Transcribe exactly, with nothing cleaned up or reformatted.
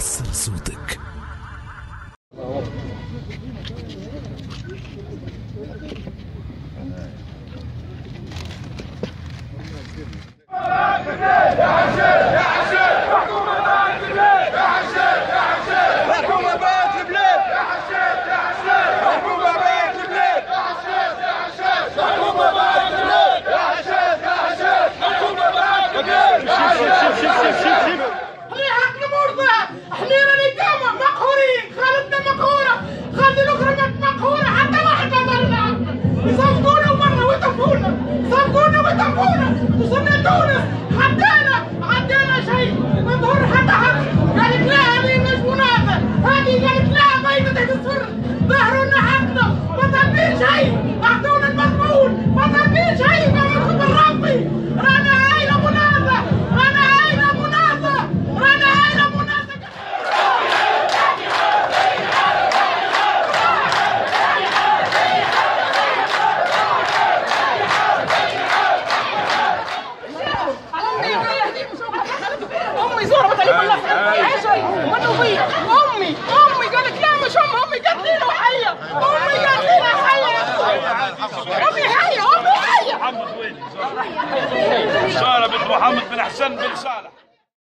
كسر صوتك. امي امي قالت لا مش ام امي قتلينا وحيه امي قتلينا حيه امي حيه امي حيه محمد وين؟ سارة بنت محمد بن حسن بن صالح.